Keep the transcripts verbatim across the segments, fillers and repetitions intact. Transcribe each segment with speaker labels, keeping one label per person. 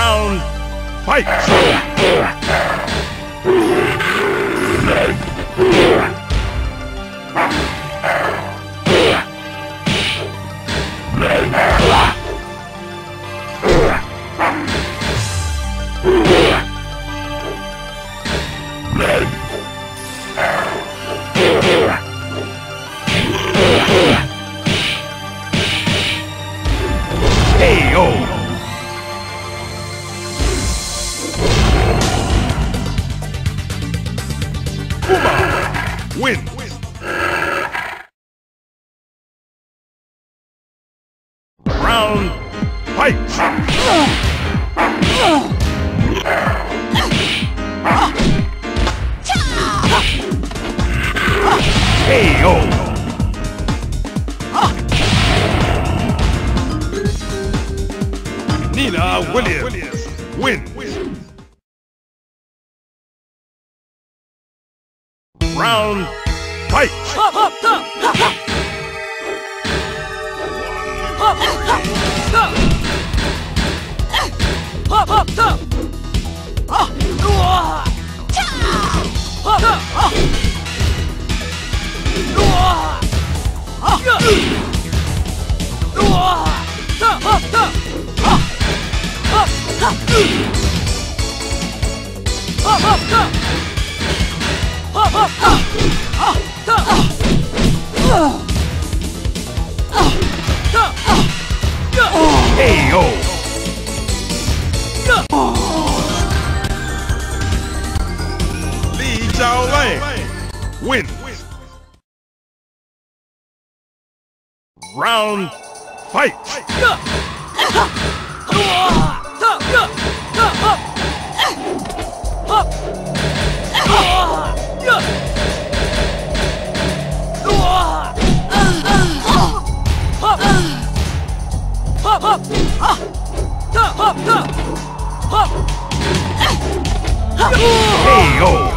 Speaker 1: Round, fight! K O! Win! Round, fight! K O! Nina Williams, win! Round, fight! K O! Li Zhaolei, win! Round, fight! K O!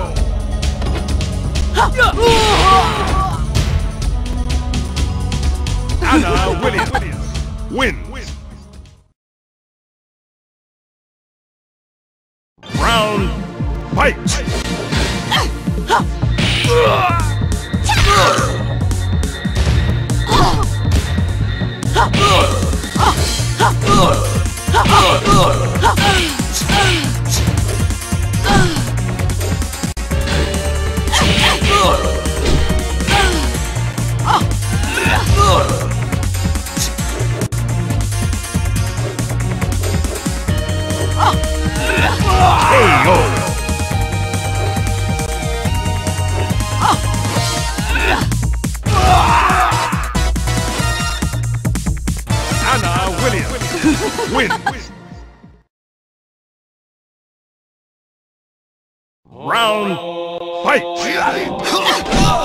Speaker 1: Anna Williams, win! Round, fight! K O! Anna Williams, win! Round, fight!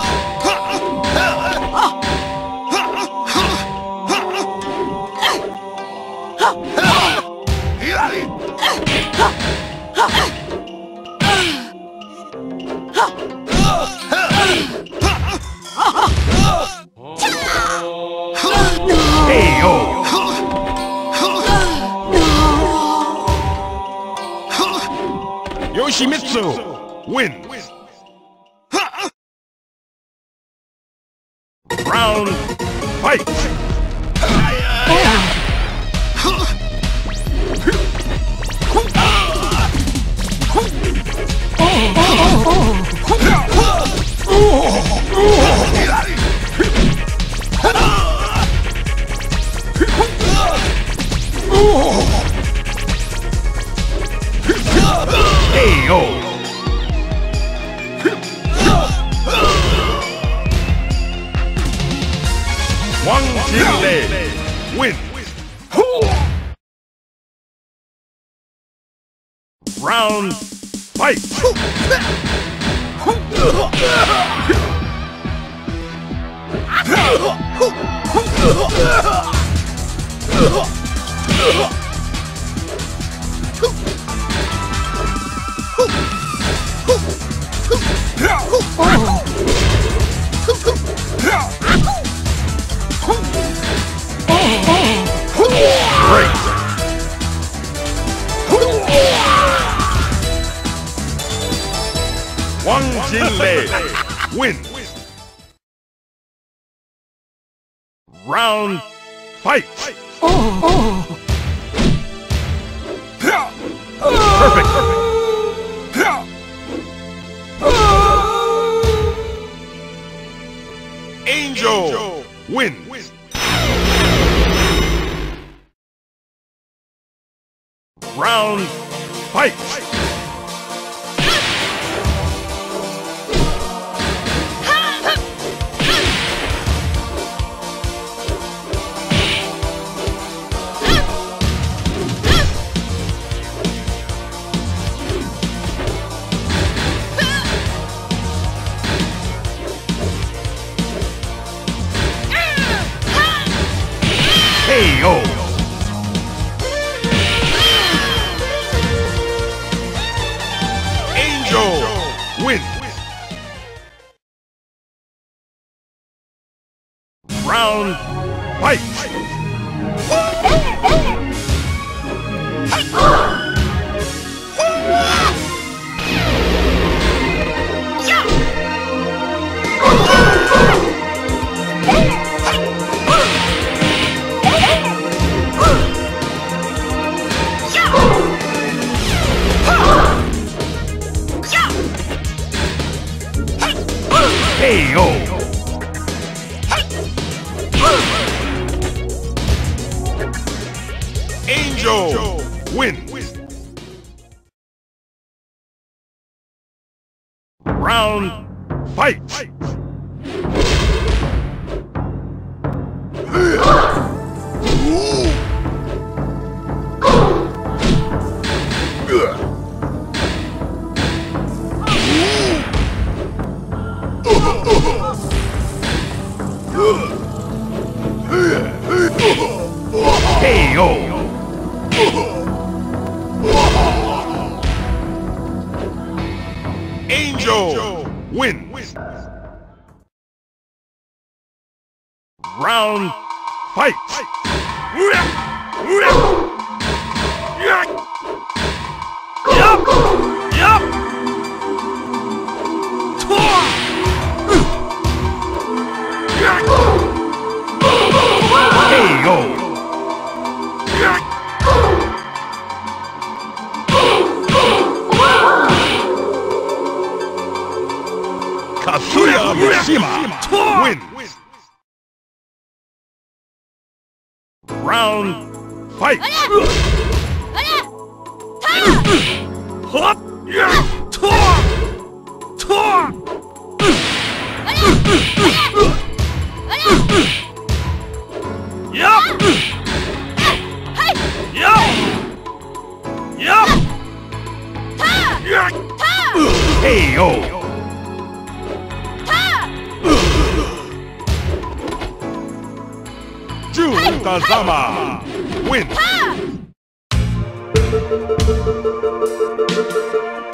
Speaker 1: K O! Yoshimitsu, win! Round, fight! K O! Wang Jinlei, win! Round, fight! Great! wins. Round fight.
Speaker 2: Oh.
Speaker 1: Perfect. Angel wins. Round fight. K O. Angel wins. Round fight. K O. Angel wins. Round fight. K O. Angel wins. Round fight. Yup! Yup! K O. Kazuya Mishima wins. Round fight. Hop! Yup! Yup! K O. Jun Kazama wins.